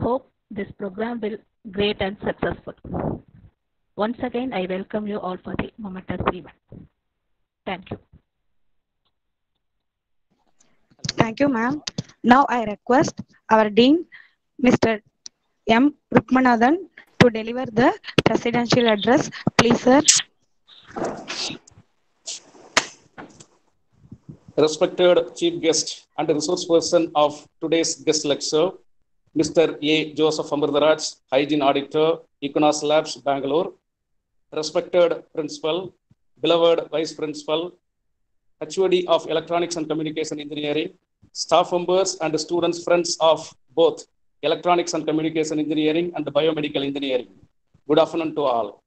hope this program will great and successful. Once again, I welcome you all for the momentous event. Thank you. Thank you, ma'am. Now I request our Dean, Mr. M. Rukmanathan, to deliver the presidential address. Please, sir. Respected Chief Guest and Resource Person of today's guest lecture, Mr. A. Joseph Amritaraj, Hygiene Auditor, Equinas Labs, Bangalore. Respected Principal, beloved Vice Principal, HOD of Electronics and Communication Engineering, staff members and students, friends of both Electronics and Communication Engineering and Biomedical Engineering. Good afternoon to all.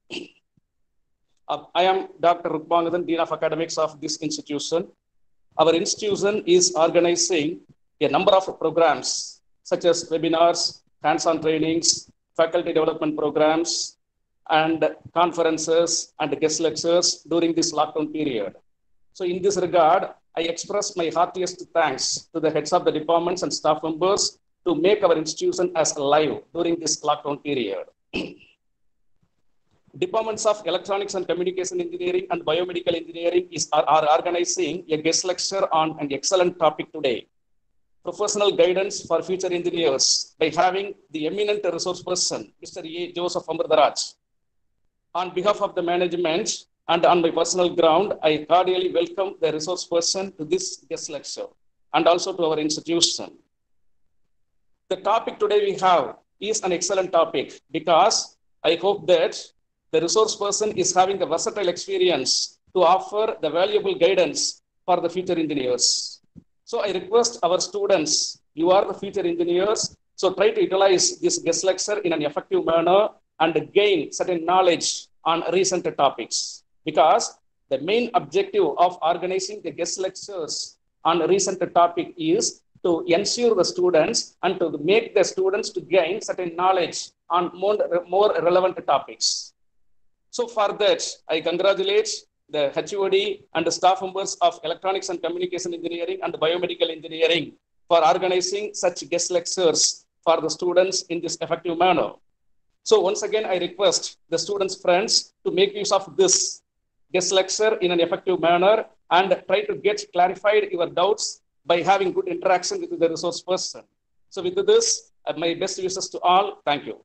I am Dr. Rukmanathan, Dean of Academics of this institution. Our institution is organizing a number of programs such as webinars, hands-on trainings, faculty development programs, and conferences and guest lectures during this lockdown period. So in this regard, I express my heartiest thanks to the heads of the departments and staff members to make our institution as alive during this lockdown period. Departments of Electronics and Communication Engineering and Biomedical Engineering are organizing a guest lecture on an excellent topic today: professional guidance for future engineers, by having the eminent resource person, Mr. A. Joseph Amritaraj. On behalf of the management and on my personal ground, I cordially welcome the resource person to this guest lecture and also to our institution. The topic today we have is an excellent topic because I hope that the resource person is having the versatile experience to offer the valuable guidance for the future engineers. So I request our students, you are the future engineers, so try to utilize this guest lecture in an effective manner and gain certain knowledge on recent topics. Because the main objective of organizing the guest lectures on a recent topic is to ensure the students and to make the students to gain certain knowledge on more relevant topics. So for that, I congratulate the HOD and the staff members of Electronics and Communication Engineering and Biomedical Engineering for organizing such guest lectures for the students in this effective manner. So once again, I request the students' friends to make use of this guest lecture in an effective manner and try to get clarified your doubts by having good interaction with the resource person. So with this, my best wishes to all. Thank you.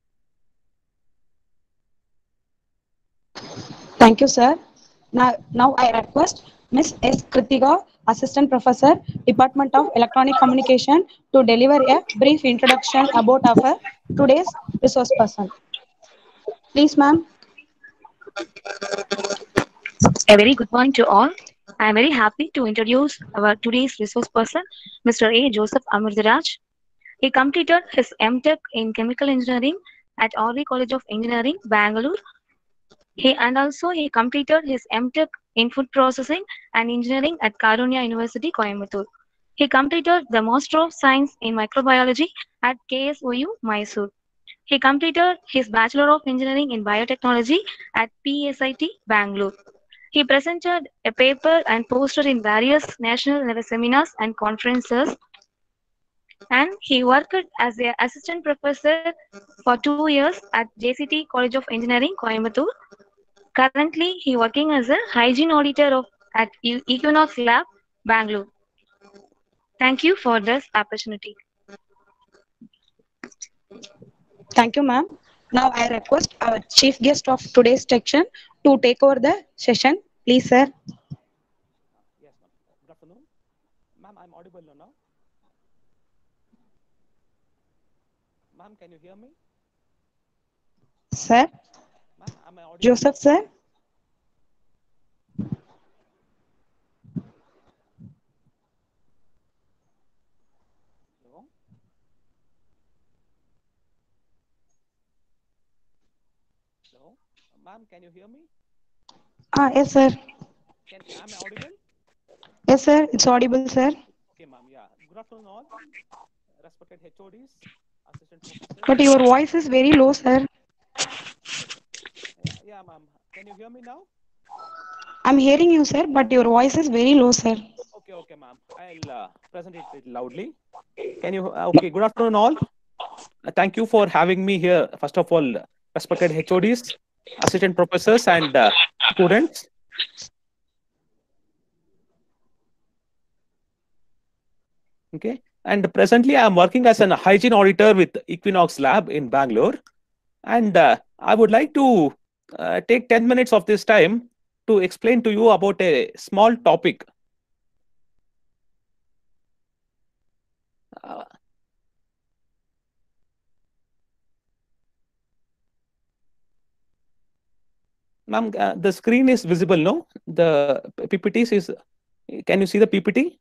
Thank you, sir. Now I request Ms. S. Kritika, Assistant Professor, Department of Electronic Communication, to deliver a brief introduction about our today's resource person. Please, ma'am. A very good morning to all. I am very happy to introduce our today's resource person, Mr. A. Joseph Amritaraj. He completed his MTech in Chemical Engineering at RV College of Engineering, Bangalore. He completed his MTech in Food Processing and Engineering at Karunya University, Coimbatore. He completed the Master of Science in Microbiology at KSOU, Mysore. He completed his Bachelor of Engineering in Biotechnology at PSIT, Bangalore. He presented a paper and poster in various national level seminars and conferences, and he worked as an assistant professor for 2 years at JCT College of Engineering, Coimbatore. Currently, he working as a hygiene auditor at Equinas Lab, Bangalore. Thank you for this opportunity. Thank you, ma'am. Now I request our chief guest of today's section to take over the session. Please, sir. Yes, ma'am. Good afternoon. Ma'am, I'm audible now. Ma'am, can you hear me? Sir. Ma'am, am I audible? Joseph, sir. Hello? Hello? Ma'am, can you hear me? Yes, sir. Am I audible? Yes, sir. It's audible, sir. Okay, ma'am. Yeah. Good afternoon, all. Respected HODs, assistant professors. But your voice is very low, sir. Yeah, ma'am. Can you hear me now? I'm hearing you, sir, but your voice is very low, sir. Okay, ma'am. I'll present it loudly. Can you? Okay. Good afternoon, all. Thank you for having me here. First of all, respected HODs, assistant professors, and students. Okay. And presently, I am working as an hygiene auditor with Equinox Lab in Bangalore. And I would like to take 10 minutes of this time to explain to you about a small topic. Ma'am, the screen is visible, no? The PPTs is, can you see the PPT?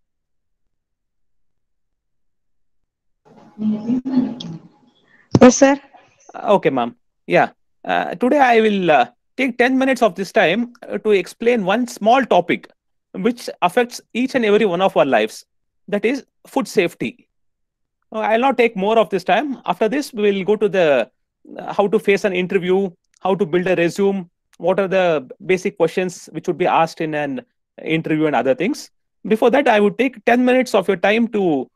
Yes, sir. Okay, ma'am. Yeah. Today I will take 10 minutes of this time to explain one small topic which affects each and every one of our lives. That is food safety. I'll not take more of this time. After this, we will go to the how to face an interview, how to build a resume, what are the basic questions which would be asked in an interview and other things. Before that, I would take 10 minutes of your time to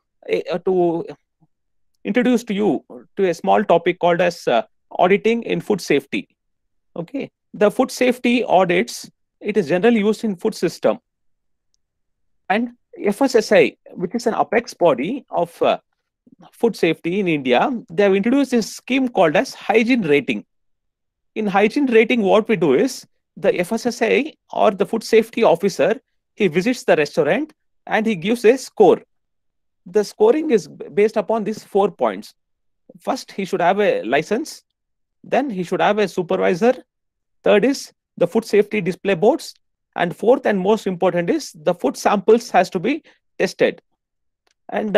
introduce to you to a small topic called as auditing in food safety. Okay, the food safety audits, it is generally used in food system, and FSSAI, which is an apex body of food safety in India, they have introduced this scheme called as hygiene rating. In hygiene rating, what we do is the FSSAI or the food safety officer, he visits the restaurant and he gives a score. The scoring is based upon these 4 points. First, he should have a license. Then he should have a supervisor. Third is the food safety display boards. And fourth and most important is the food samples has to be tested. And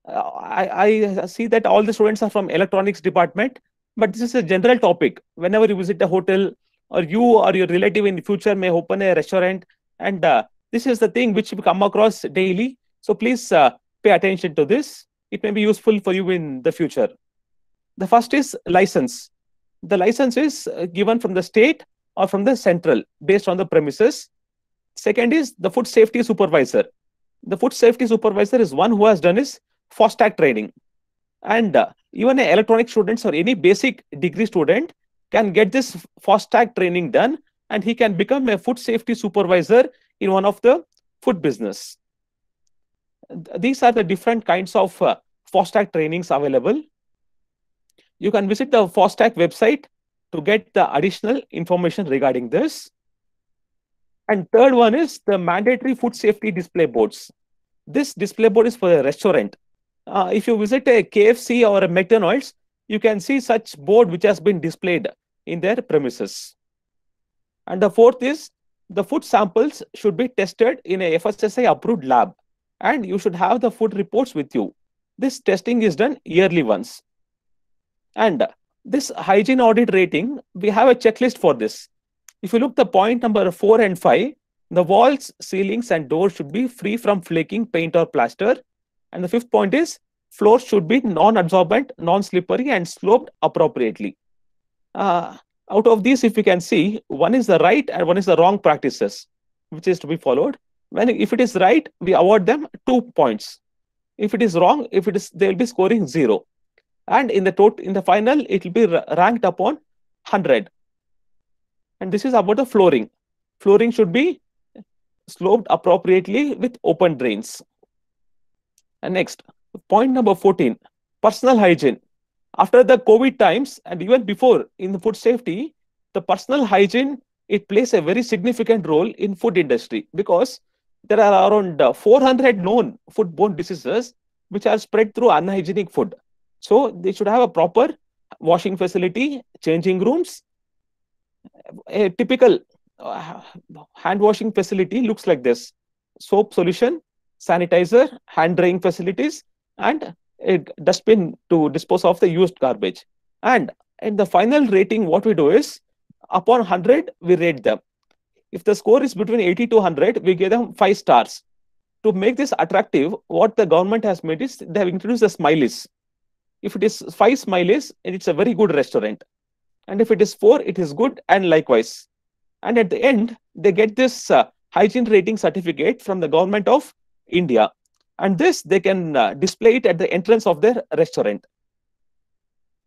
I see that all the students are from electronics department, but this is a general topic. Whenever you visit a hotel or you or your relative in the future may open a restaurant, and this is the thing which we come across daily. So please pay attention to this. It may be useful for you in the future. The first is license. The license is given from the state or from the central based on the premises. Second is the food safety supervisor. The food safety supervisor is one who has done his FOSTAC training. And even an electronic students or any basic degree student can get this FOSTAC training done, and he can become a food safety supervisor in one of the food business. These are the different kinds of FOSTAC trainings available. You can visit the FOSTAC website to get the additional information regarding this. And third one is the mandatory food safety display boards. This display board is for a restaurant. If you visit a KFC or a McDonald's, you can see such board which has been displayed in their premises. And the fourth is the food samples should be tested in a FSSAI approved lab, and you should have the food reports with you. This testing is done yearly once. And this hygiene audit rating, we have a checklist for this. If you look the point number 4 and 5, the walls, ceilings, and doors should be free from flaking paint or plaster. And the fifth point is floors should be non-absorbent, non-slippery, and sloped appropriately. Out of these, if you can see, one is the right and one is the wrong practices, which is to be followed. If it is right, we award them 2 points. If it is wrong, they will be scoring 0. And in the final, it will be ranked upon 100. And this is about the flooring. Flooring should be sloped appropriately with open drains. And next, point number 14, personal hygiene. After the COVID times and even before in the food safety, the personal hygiene, it plays a very significant role in food industry because there are around 400 known foodborne diseases which are spread through unhygienic food. So they should have a proper washing facility, changing rooms. A typical hand washing facility looks like this: soap solution, sanitizer, hand drying facilities, and a dustbin to dispose of the used garbage. And in the final rating, what we do is upon 100, we rate them. If the score is between 80 to 100, we give them 5 stars. To make this attractive, what the government has made is they have introduced the smileys. If it is 5 smileys, it's a very good restaurant. And if it is 4, it is good, and likewise. And at the end, they get this hygiene rating certificate from the government of India. And this, they can display it at the entrance of their restaurant.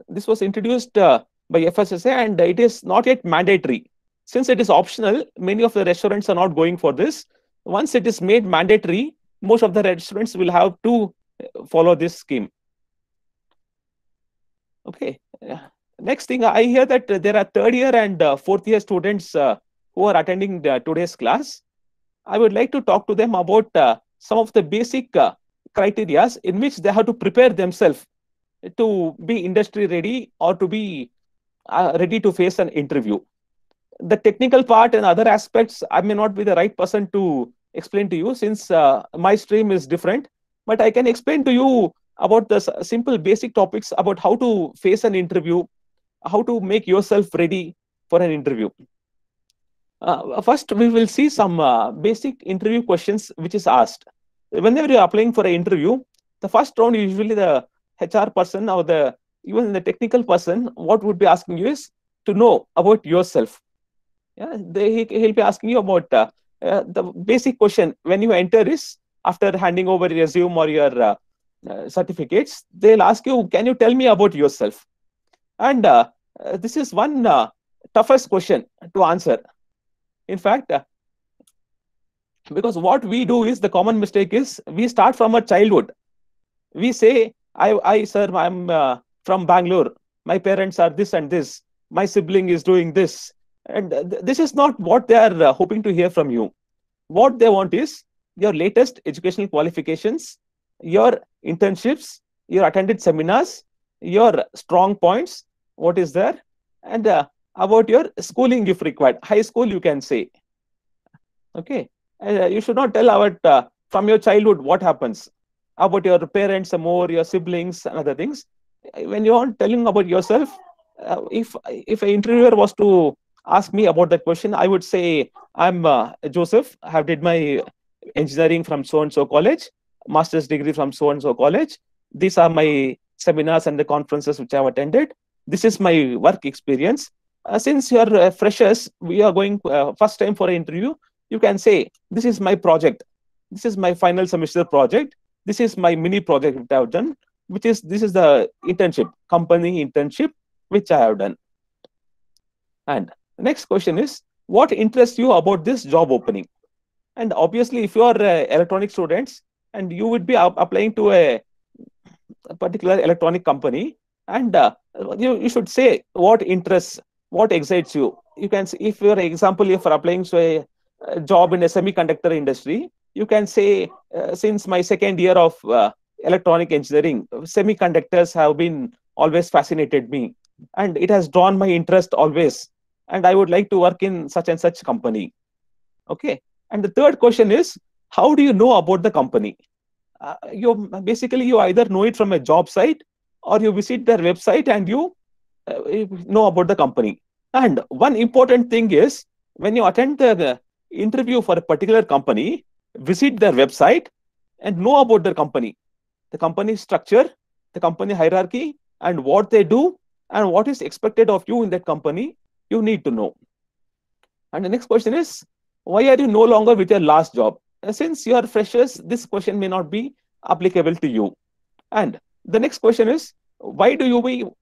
This was introduced by FSSA, and it is not yet mandatory. Since it is optional, many of the restaurants are not going for this. Once it is made mandatory, most of the restaurants will have to follow this scheme. Okay. Next thing, I hear that there are third year and fourth year students who are attending today's class. I would like to talk to them about some of the basic criteria in which they have to prepare themselves to be industry ready or to be ready to face an interview. The technical part and other aspects, I may not be the right person to explain to you, since my stream is different, but I can explain to you about the simple basic topics about how to face an interview, how to make yourself ready for an interview. First, we will see some basic interview questions which is asked. Whenever you're applying for an interview, the first round, usually the HR person or even the technical person, what would be asking you is to know about yourself. Yeah, he'll be asking you about the basic question when you enter is, after handing over your resume or your certificates, they'll ask you, can you tell me about yourself? And this is one toughest question to answer. In fact, because what we do is, the common mistake is, we start from our childhood. We say, sir, I'm from Bangalore. My parents are this and this. My sibling is doing this. And this is not what they are hoping to hear from you. What they want is your latest educational qualifications, your internships, your attended seminars, your strong points, what is there, and about your schooling if required. High school, you can say. Okay. You should not tell about from your childhood what happens, about your parents more, your siblings and other things. When you are telling about yourself, if an interviewer was to ask me about that question, I would say, I'm Joseph. I have did my engineering from so-and-so college, master's degree from so-and-so college. These are my seminars and the conferences which I have attended. This is my work experience. Since you are freshers, we are going first time for an interview, you can say, this is my project. This is my final semester project. This is my mini project which I have done, this is the internship, company internship, which I have done. And the next question is, what interests you about this job opening? And obviously, if you are electronic students and you would be applying to a particular electronic company, and you should say what interests, what excites you. You can say, if for example, if you're applying to a job in a semiconductor industry, you can say, since my second year of electronic engineering, semiconductors have been always fascinated me, and it has drawn my interest always, and I would like to work in such and such company. Okay. And the third question is, how do you know about the company? You either know it from a job site, or you visit their website and you know about the company. And one important thing is, when you attend the interview for a particular company, visit their website and know about their company, the company structure, the company hierarchy, and what they do, and what is expected of you in that company, you need to know. And the next question is, why are you no longer with your last job? Since you are freshers, this question may not be applicable to you. And the next question is, why do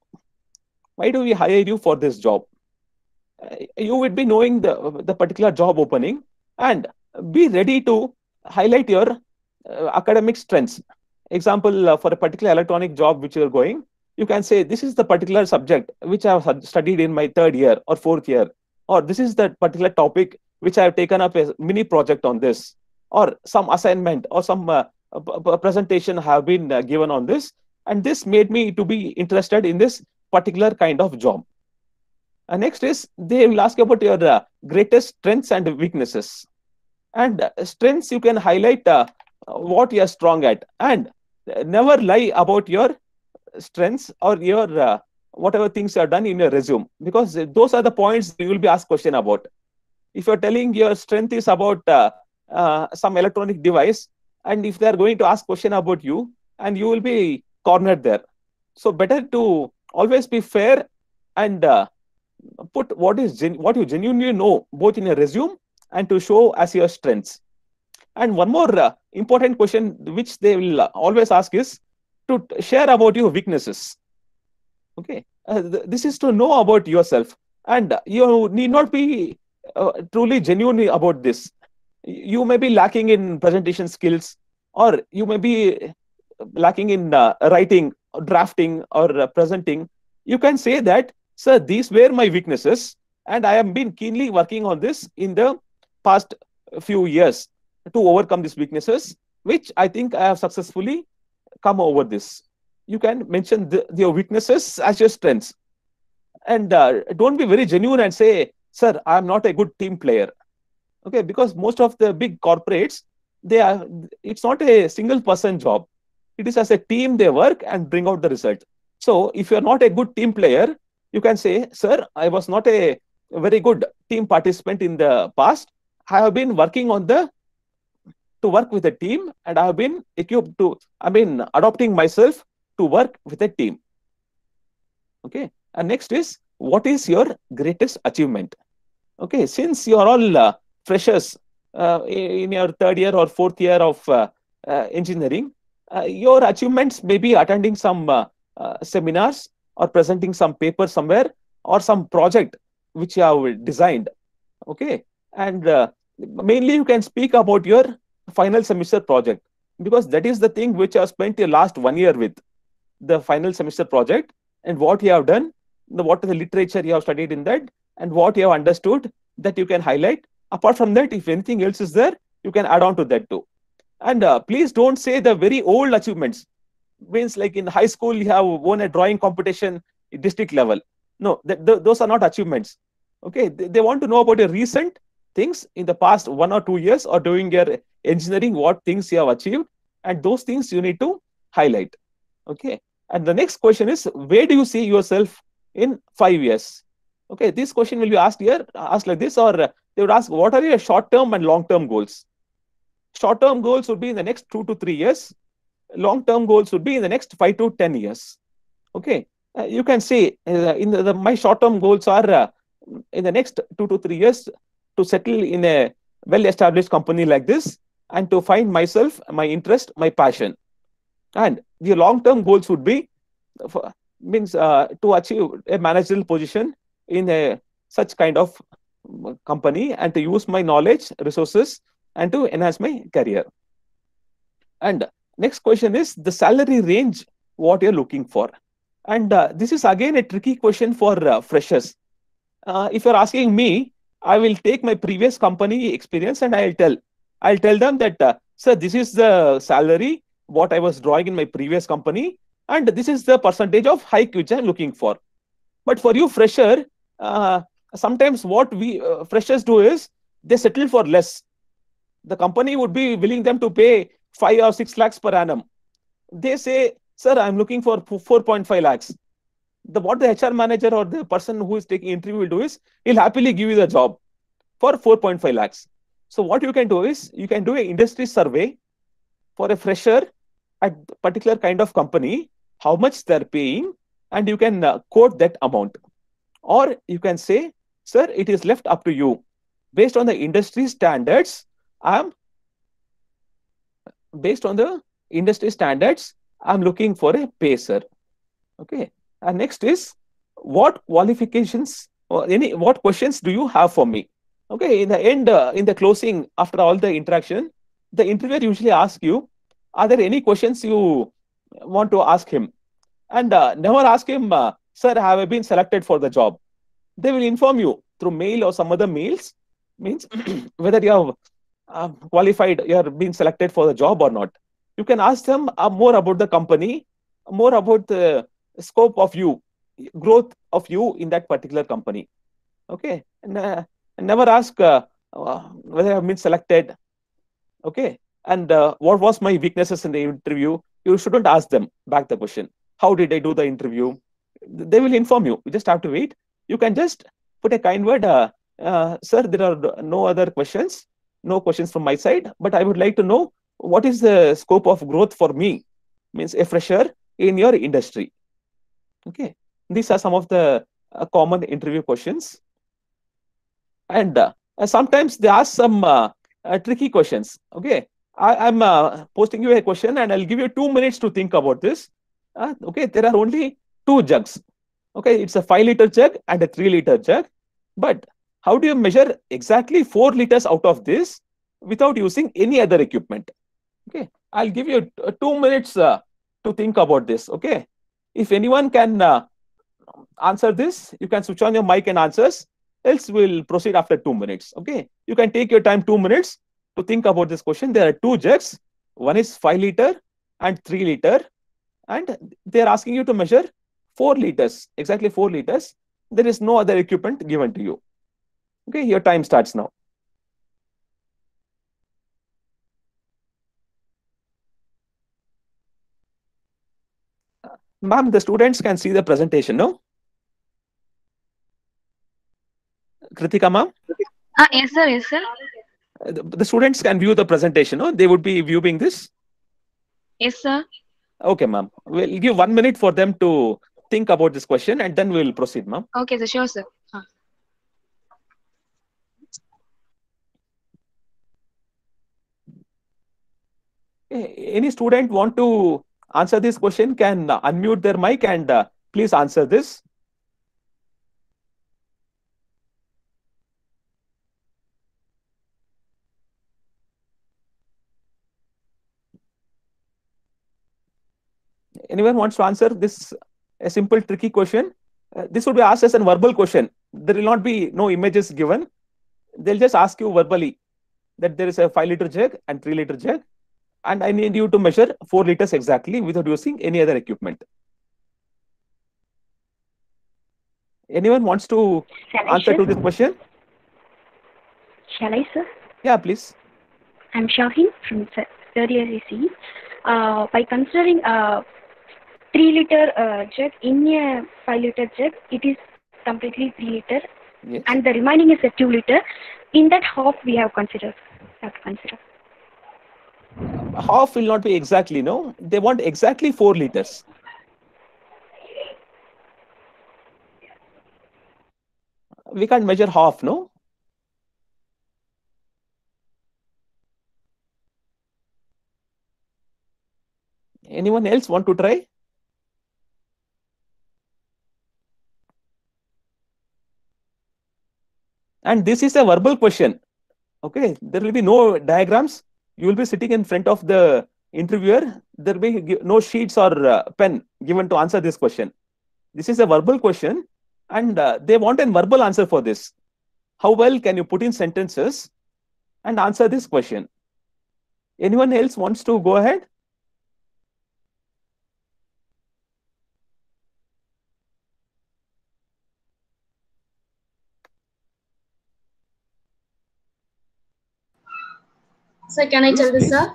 we hire you for this job? You would be knowing the particular job opening, and be ready to highlight your academic strengths. Example, for a particular electronic job which you are going, you can say, this is the particular subject which I have studied in my third year or fourth year, or this is the particular topic which I have taken up a mini project on this, or some assignment or some presentation have been given on this, and this made me to be interested in this particular kind of job. Next is, they will ask about your greatest strengths and weaknesses. And strengths, you can highlight what you are strong at, and never lie about your strengths or your whatever things you have done in your resume, because those are the points you will be asked question about. If you're telling your strength is about some electronic device, and if they're going to ask question about you, and you will be cornered there. So better to always be fair and put what you genuinely know, both in your resume and to show as your strengths. And one more important question which they will always ask is to share about your weaknesses. Okay. This is to know about yourself, and you need not be truly genuine about this. You may be lacking in presentation skills, or you may be lacking in writing, drafting, or presenting. You can say that, sir, these were my weaknesses, and I have been keenly working on this in the past few years to overcome these weaknesses, which I think I have successfully come over this. You can mention your weaknesses as your strengths, and don't be very genuine and say, sir, I am not a good team player. Okay, because most of the big corporates, it's not a single person job. It is as a team they work and bring out the result. So if you're not a good team player, you can say, sir, I was not a very good team participant in the past. I have been working on to work with a team, and I have been equipped to, adopting myself to work with a team. Okay. And next is, what is your greatest achievement? Okay. Since you are all freshers in your third year or fourth year of engineering, your achievements may be attending some seminars or presenting some paper somewhere or some project which you have designed. Okay. And mainly you can speak about your final semester project, because that is the thing which you have spent your last 1 year with, the final semester project, and what you have done, what is the literature you have studied in that, and what you have understood, that you can highlight. Apart from that, if anything else is there, you can add on to that too. And please don't say the very old achievements. Means like in high school, you have won a drawing competition at district level. No, those are not achievements. Okay, they want to know about your recent things in the past 1 or 2 years, or doing your engineering, what things you have achieved, and those things you need to highlight. Okay, and the next question is, where do you see yourself in 5 years? Okay, this question will be asked like this, or they would ask, what are your short-term and long-term goals? Short-term goals would be in the next 2 to 3 years. Long-term goals would be in the next 5 to 10 years. Okay, you can say my short-term goals are in the next 2 to 3 years to settle in a well-established company like this, and to find myself, my interest, my passion. And the long-term goals would be to achieve a managerial position in such kind of company, and to use my knowledge, resources, and to enhance my career. And next question is the salary range, what you're looking for. And this is again a tricky question for freshers. If you're asking me, I will take my previous company experience, and I'll tell them that, sir, this is the salary what I was drawing in my previous company, and this is the percentage of hike which I'm looking for. But for you fresher, sometimes what we freshers do is they settle for less. The company would be willing them to pay 5 or 6 lakhs per annum. They say, sir, I'm looking for 4.5 lakhs. What the HR manager or the person who is taking interview will do is, he'll happily give you the job for 4.5 lakhs. So what you can do is, you can do an industry survey for a fresher at particular kind of company, how much they're paying, and you can quote that amount. Or you can say, sir, it is left up to you. Based on the industry standards, I'm looking for a pay, sir. Okay. And next is, what qualifications or what questions do you have for me? Okay. In the end, in the closing, after all the interaction, the interviewer usually asks you, are there any questions you want to ask him? And never ask him, sir, have I been selected for the job? They will inform you through mail or some other means, means whether you have qualified, you are being selected for the job or not. You can ask them more about the company, more about the scope of you, growth of you in that particular company. Okay. And never ask whether I have been selected. Okay. And what was my weaknesses in the interview? You shouldn't ask them back the question. How did I do the interview? They will inform you. You just have to wait. You can just put a kind word, sir, there are no other questions, no questions from my side, but I would like to know what is the scope of growth for me, means a fresher in your industry. Okay. These are some of the common interview questions. And sometimes they ask some tricky questions. Okay. I'm posting you a question, and I'll give you 2 minutes to think about this. Okay. There are only 2 jugs. Okay, it's a 5-liter jug and a 3-liter jug. But how do you measure exactly 4 liters out of this without using any other equipment? Okay, I'll give you 2 minutes to think about this. Okay, if anyone can answer this, you can switch on your mic and answers. Else, we'll proceed after 2 minutes. Okay, you can take your time 2 minutes to think about this question. There are 2 jugs. One is 5-liter and 3-liter, and they are asking you to measure 4 liters, exactly 4 liters. There is no other equipment given to you. Okay, your time starts now. Ma'am, the students can see the presentation, no? Kritika, ma'am? Yes, sir. Yes, sir. The students can view the presentation, no? They would be viewing this. Yes, sir. Okay, ma'am. We'll give 1 minute for them to think about this question and then we'll proceed, ma'am. Okay, sir. Sure, sir. Any student want to answer this question can unmute their mic and please answer this. Anyone wants to answer this a simple tricky question? This would be asked as a verbal question. There will not be no images given. They'll just ask you verbally that there is a 5-liter jug and 3-liter jug, and I need you to measure 4 liters exactly without using any other equipment. Anyone wants to answer to this question? Shall I, sir? Yeah, please. I'm Shaheen from third year AC. By considering a 3-liter jug in a 5-liter jug, it is completely 3 liter, Yes. and the remaining is a 2 liter. In that half, we have to consider. Half will not be exactly, no? They want exactly 4 liters. We can't measure half, no? Anyone else want to try? And this is a verbal question. Okay, there will be no diagrams. You will be sitting in front of the interviewer. There will be no sheets or pen given to answer this question. This is a verbal question, and they want a verbal answer for this. How well can you put in sentences and answer this question? Anyone else wants to go ahead? Sir, can I tell this, sir?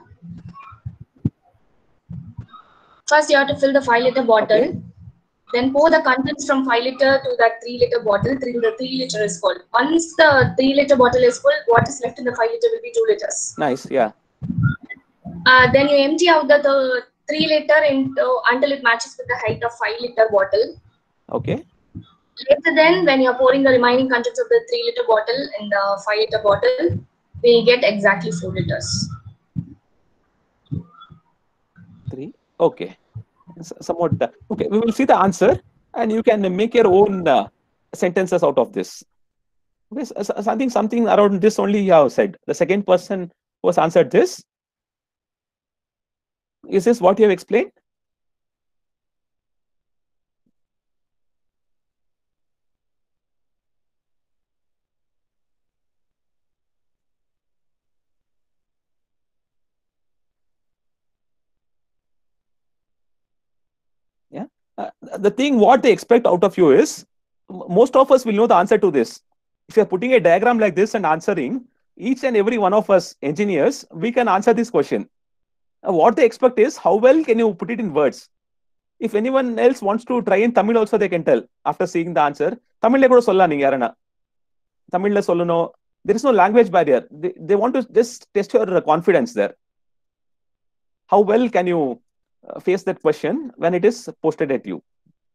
First, you have to fill the 5-liter bottle. Okay. Then pour the contents from 5 liter to that 3-liter bottle. The 3 liter is full. Once the 3-liter bottle is full, what is left in the 5 liter will be 2 liters. Nice, yeah. Then you empty out the 3 liter until it matches with the height of 5-liter bottle. Okay. Later then, when you're pouring the remaining contents of the 3-liter bottle in the 5-liter bottle, we get exactly 4 liters. 3. Okay. Somewhat. Okay, we will see the answer and you can make your own sentences out of this. Okay, something around this only you have said. The second person who has answered this. Is this what you have explained? Yeah. The thing what they expect out of you is, most of us will know the answer to this. If you are putting a diagram like this and answering, each and every one of us engineers, we can answer this question. What they expect is, how well can you put it in words? If anyone else wants to try in Tamil also, they can tell after seeing the answer. Tamil le kuda solla neenga yarana. Tamil la solluno. There is no language barrier. They want to just test your confidence there. How well can you face that question when it is posted at you?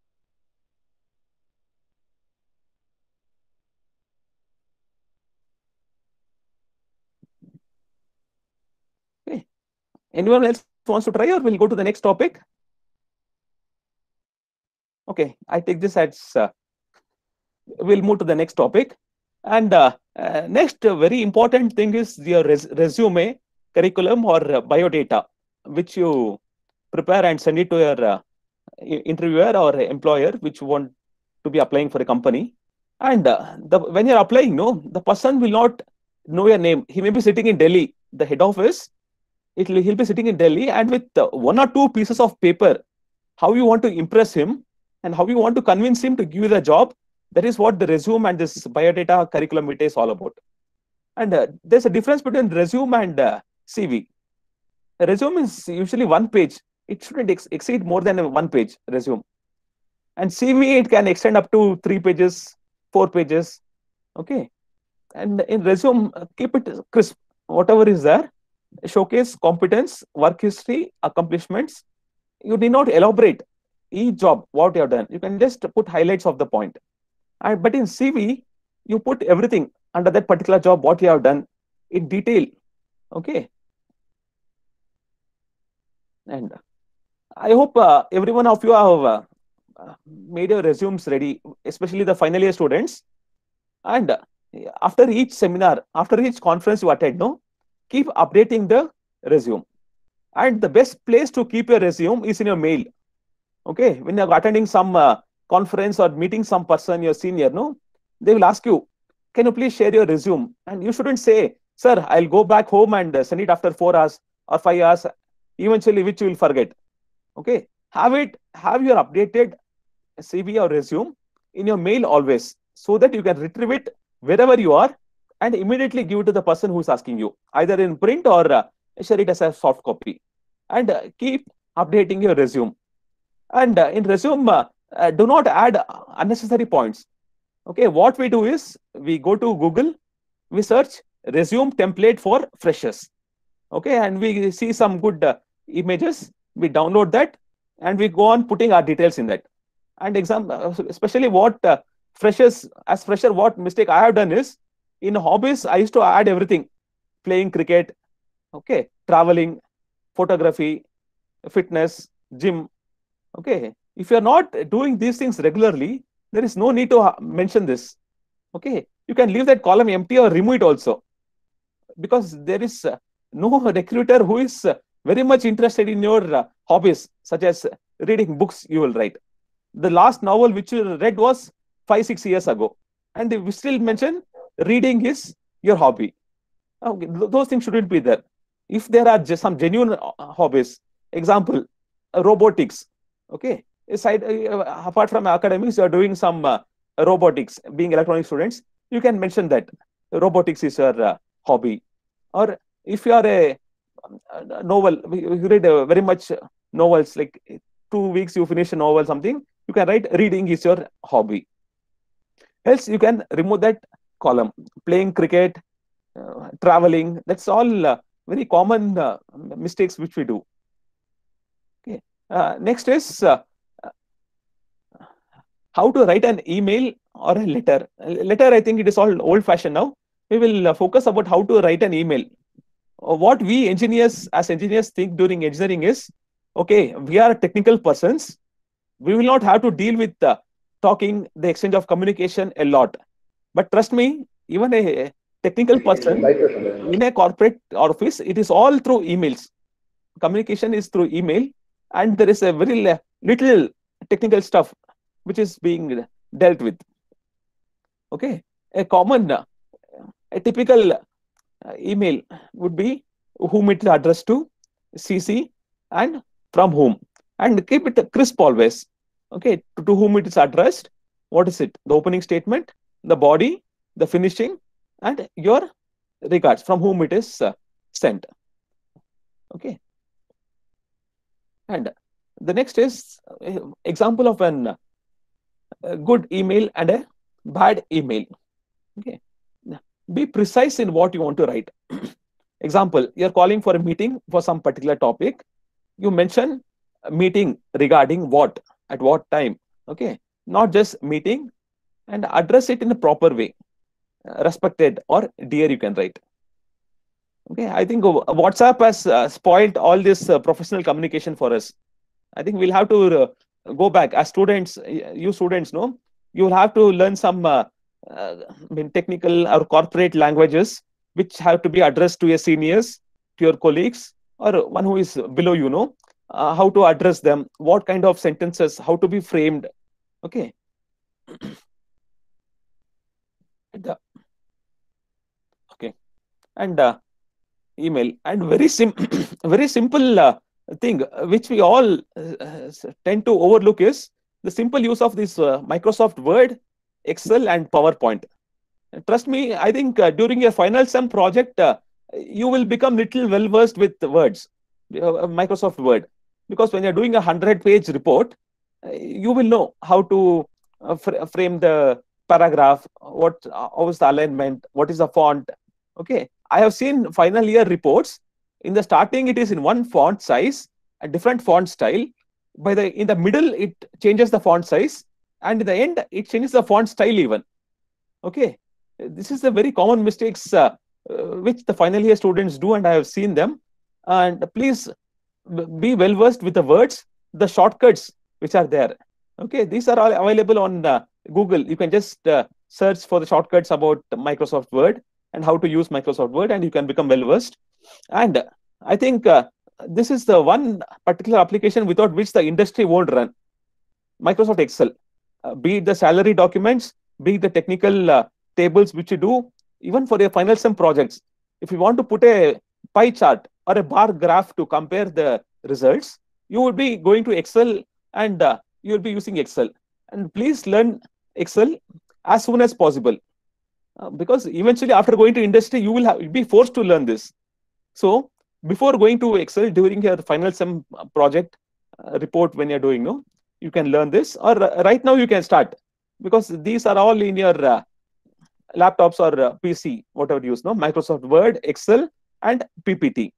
Okay. Anyone else wants to try, or we'll go to the next topic? Okay, I take this as we'll move to the next topic. And next very important thing is your resume, curriculum, or biodata, which you prepare and send it to your interviewer or employer, which you want to be applying for a company. And when you're applying, no, the person will not know your name. He may be sitting in Delhi, the head office. He'll be sitting in Delhi, and with one or two pieces of paper, how you want to impress him and how you want to convince him to give you the job. That is what the resume and this biodata curriculum vitae is all about. And there's a difference between resume and CV. A resume is usually one page. It shouldn't exceed more than a one page resume. And CV, it can extend up to 3 pages, 4 pages. Okay. And in resume, keep it crisp. Whatever is there, showcase competence, work history, accomplishments. You need not elaborate each job, what you have done. You can just put highlights of the point. But in CV, you put everything under that particular job, what you have done in detail. Okay. And I hope every one of you have made your resumes ready, especially the final year students. And after each seminar, after each conference you attend, no, keep updating the resume. And the best place to keep your resume is in your mail. Okay, when you're attending some conference or meeting some person, your senior, no, they will ask you, can you please share your resume? And you shouldn't say, sir, I'll go back home and send it after 4 hours or 5 hours, eventually, which you will forget. Okay, have your updated CV or resume in your mail always, so that you can retrieve it wherever you are and immediately give it to the person who is asking you, either in print or share it as a soft copy. And keep updating your resume. And in resume, do not add unnecessary points. Okay, what we do is we go to Google, we search resume template for freshers. Okay, and we see some good images, we download that, and we go on putting our details in that. And especially what freshers, as fresher, what mistake I have done is, in hobbies, I used to add everything: playing cricket, okay, traveling, photography, fitness, gym. Okay, if you're not doing these things regularly, there is no need to mention this. Okay, you can leave that column empty or remove it also, because there is no recruiter who is very much interested in your hobbies, such as reading books you will write. The last novel which you read was 5-6 years ago, and we still mention reading is your hobby. Okay, those things shouldn't be there. If there are just some genuine hobbies, example, robotics. Okay, aside, apart from academics, you are doing some robotics, being electronic students, you can mention that robotics is your hobby. Or if you are a novel, you read very much novels, like 2 weeks you finish a novel, something, you can write reading is your hobby. Else you can remove that column. Playing cricket, traveling, that's all very common mistakes which we do. Okay. Next is how to write an email or a letter. Letter, I think it is all old-fashioned now. We will focus about how to write an email. What we engineers, as engineers, think during engineering is, okay, we are technical persons. We will not have to deal with talking, the exchange of communication a lot. But trust me, even a technical person in a corporate office, it is all through emails. Communication is through email, and there is a very little technical stuff which is being dealt with. Okay, a typical email would be whom it is addressed to, CC, and from whom, and keep it crisp always. Okay, to whom it is addressed, what is it? The opening statement, the body, the finishing, and your regards, from whom it is sent. Okay, and the next is example of a good email and a bad email. Okay, be precise in what you want to write. Example, you're calling for a meeting for some particular topic. You mention a meeting regarding what, at what time. Okay, not just meeting, and address it in a proper way. Respected or dear, you can write. Okay, I think WhatsApp has spoiled all this professional communication for us. I think we'll have to go back as students, you students know, you will have to learn some technical or corporate languages which have to be addressed to your seniors, to your colleagues, or one who is below you, know, how to address them, what kind of sentences, how to be framed. Okay. Okay. And email, and very very simple thing which we all tend to overlook is the simple use of this Microsoft Word, Excel, and PowerPoint. Trust me, I think during your final sem project, you will become little well versed with the words, Microsoft Word, because when you're doing a 100-page report, you will know how to frame the paragraph, how is the alignment, what is the font. Okay, I have seen final year reports. In the starting, it is in one font size, a different font style. In the middle, it changes the font size, and in the end, it changes the font style even. Okay, this is a very common mistakes which the final year students do, and I have seen them. And please be well versed with the words, the shortcuts which are there. Okay, these are all available on Google. You can just search for the shortcuts about Microsoft Word and how to use Microsoft Word, and you can become well versed. And I think this is the one particular application without which the industry won't run. Microsoft Excel, be it the salary documents, be it the technical tables which you do, even for your final sem projects. If you want to put a pie chart or a bar graph to compare the results, you would be going to Excel, and you will be using Excel. And please learn Excel as soon as possible, because eventually after going to industry, you will be forced to learn this. So before going to Excel during your final sem project report, when you're doing, no, you can learn this, or right now you can start, because these are all in your laptops or PC, whatever you use, no, Microsoft Word, Excel, and PPT.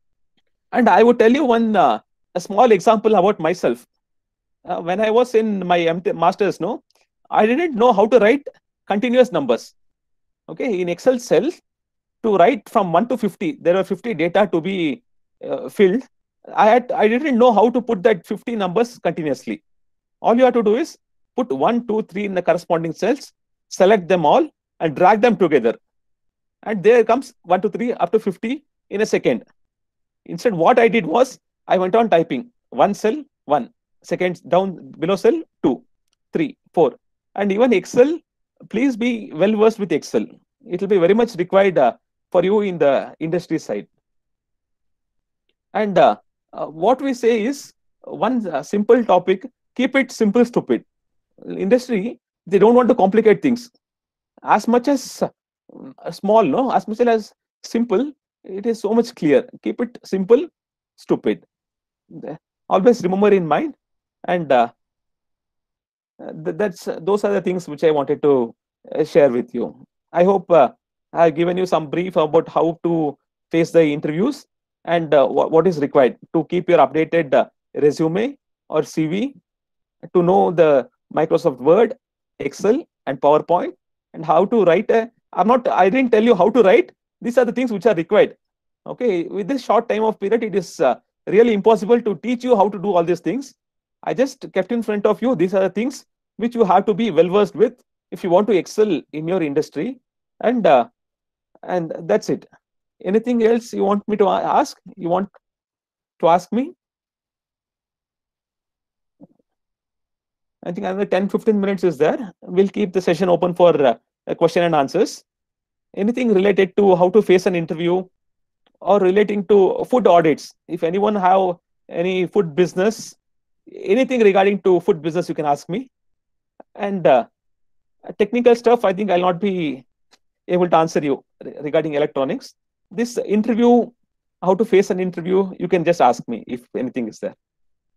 And I would tell you one a small example about myself. When I was in my master's, no, I didn't know how to write continuous numbers. Okay, in Excel cell, to write from 1 to 50, there were 50 data to be filled. I didn't know how to put that 50 numbers continuously. All you have to do is put 1, 2, 3 in the corresponding cells, select them all, and drag them together. And there comes 1, 2, 3 up to 50 in a second. Instead, what I did was I went on typing one cell, 1 second, down below cell, 2, 3, 4. And even Excel, please be well versed with Excel. It will be very much required for you in the industry side. And what we say is one simple topic: keep it simple, stupid. Industry, they don't want to complicate things. As much as small, no, as much as simple, it is so much clear. Keep it simple, stupid. Always remember in mind. And those are the things which I wanted to share with you. I hope I've given you some brief about how to face the interviews, and what is required to keep your updated resume or CV, to know the Microsoft Word, Excel, and PowerPoint, and how to write I didn't tell you how to write. These are the things which are required. Okay, with this short time of period, it is really impossible to teach you how to do all these things. I just kept in front of you. These are the things which you have to be well versed with if you want to excel in your industry. And that's it. Anything else you want me to ask? You want to ask me? I think another 10-15 minutes is there. We'll keep the session open for question and answers. Anything related to how to face an interview, or relating to food audits. If anyone have any food business, anything regarding to food business, you can ask me. And technical stuff, I think I'll not be able to answer you regarding electronics. This interview, how to face an interview, you can just ask me if anything is there.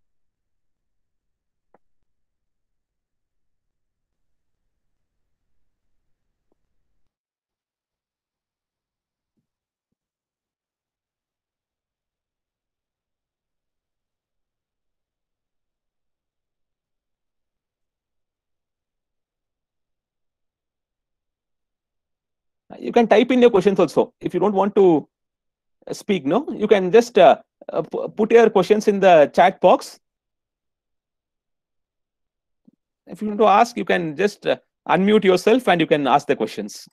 You can type in your questions also. If you don't want to speak, no, you can just put your questions in the chat box. If you want to ask, you can just unmute yourself and you can ask the questions.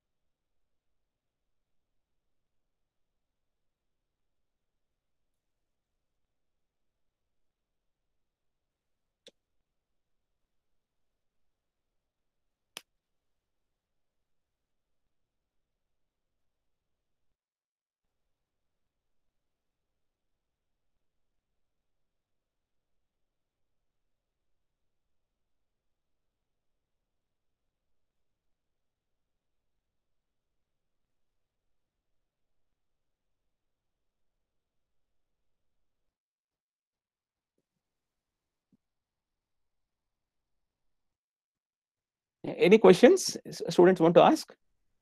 Any questions students want to ask?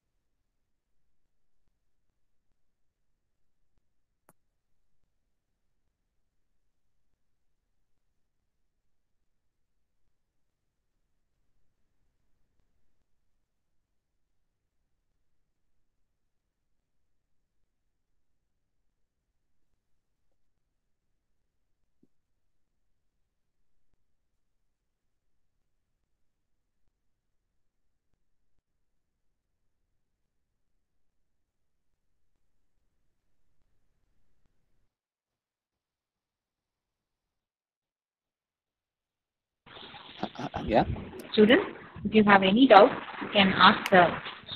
Yeah. Students, if you have any doubt, you can ask the.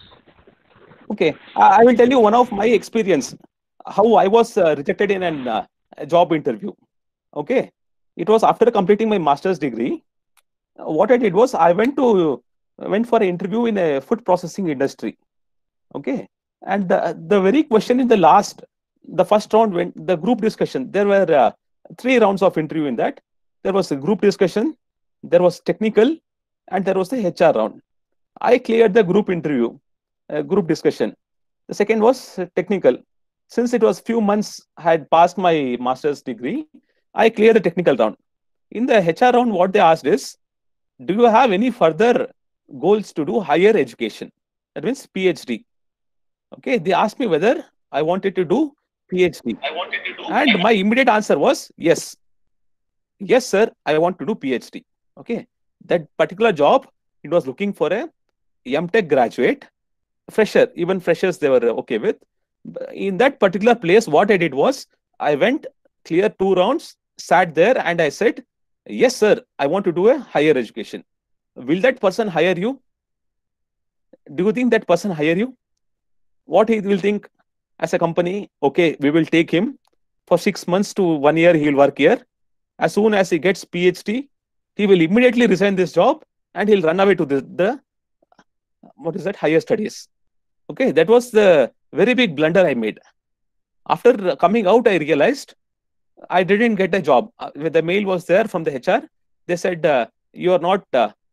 Okay, I will tell you one of my experience, how I was rejected in a job interview. Okay, it was after completing my master's degree. What I did was I went for an interview in a food processing industry. Okay, and the very question in the first round, when the group discussion, there were 3 rounds of interview in that. There was a group discussion, there was technical, and there was the HR round. I cleared the group interview, group discussion. The second was technical. Since it was few months I had passed my master's degree, I cleared the technical round. In the HR round, what they asked is, do you have any further goals to do higher education? That means PhD. Okay, they asked me whether I wanted to do PhD. And my immediate answer was yes. Yes, sir, I want to do PhD. Okay, that particular job, it was looking for a MTech graduate, fresher, even freshers they were okay with. In that particular place, what I did was, I went, cleared 2 rounds, sat there, and I said, yes, sir, I want to do a higher education. Will that person hire you? Do you think that person hire you? What he will think as a company? Okay, we will take him for 6 months to 1 year, he will work here. As soon as he gets PhD, he will immediately resign this job and he'll run away to the what is that, higher studies. Okay, that was the very big blunder I made. After coming out, I realized I didn't get a job. The mail was there from the HR. They said, you are not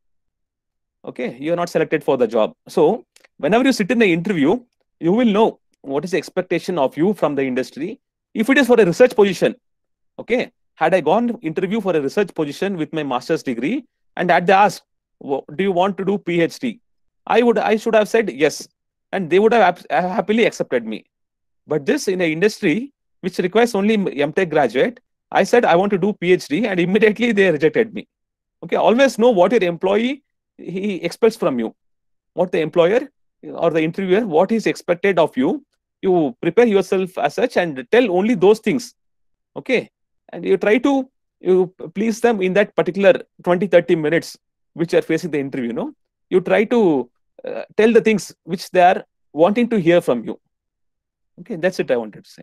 okay, you are not selected for the job. So whenever you sit in the interview, you will know what is the expectation of you from the industry. If it is for a research position, okay, had I gone interview for a research position with my master's degree and had they asked, do you want to do PhD? I should have said yes, and they would have happily accepted me. But this in an industry which requires only MTech graduate, I said I want to do PhD, and immediately they rejected me. Okay, always know what your employee he expects from you, what the employer or the interviewer, what is expected of you. You prepare yourself as such and tell only those things. Okay, and you try to please them in that particular 20-30 minutes which are facing the interview. No, you try to tell the things which they are wanting to hear from you. Okay, that's it I wanted to say.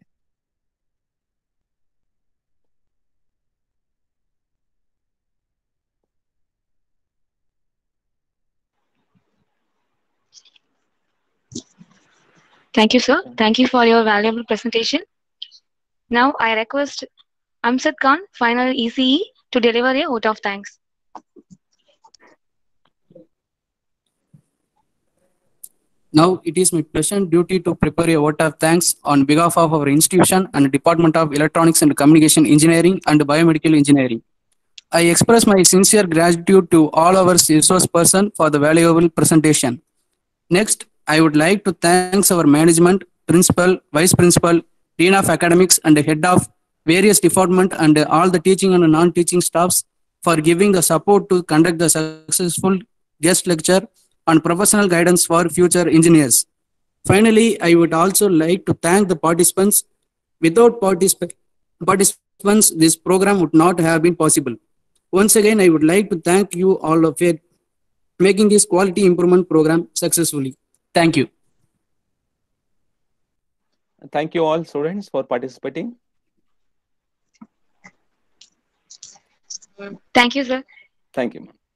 Thank you, sir. Thank you for your valuable presentation. Now I request Amsad Khan, final ECE, to deliver a vote of thanks. Now it is my pleasant duty to prepare a vote of thanks on behalf of our institution and Department of Electronics and Communication Engineering and Biomedical Engineering. I express my sincere gratitude to all our resource person for the valuable presentation. Next, I would like to thank our management, principal, vice principal, dean of academics, and head of various department and all the teaching and non-teaching staffs for giving the support to conduct the successful guest lecture on professional guidance for future engineers. Finally, I would also like to thank the participants. Without participants, this program would not have been possible. Once again, I would like to thank you all of it making this quality improvement program successfully. Thank you. Thank you all students for participating. Thank you, sir. Thank you.